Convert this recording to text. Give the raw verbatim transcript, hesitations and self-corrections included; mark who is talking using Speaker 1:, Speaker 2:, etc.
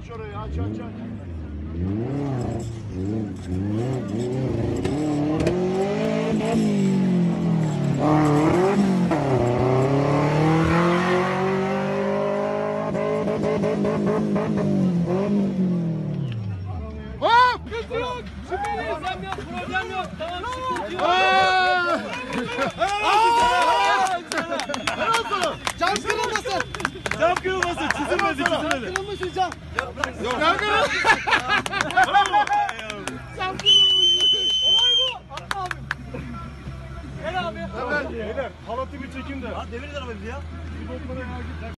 Speaker 1: Aç orayı, aç aç aç. Hop!
Speaker 2: Sıkıntı yok. Süperiz. Problem yok. Tamam, sıkıntı yok.
Speaker 3: Cam kırılmasın.
Speaker 1: Cam kırılmasın, çizilmedi, çizilmedi.
Speaker 3: Kırılmışsın cam.
Speaker 1: Yok, cam kırılmasın.
Speaker 3: Cam kırılmışsın. Olay bu. Atla abi.
Speaker 2: Gel abi.
Speaker 1: Beyler, halatı bir çekin de.
Speaker 4: Lan deviririz arabayı ya.
Speaker 1: Bir doktora ya git.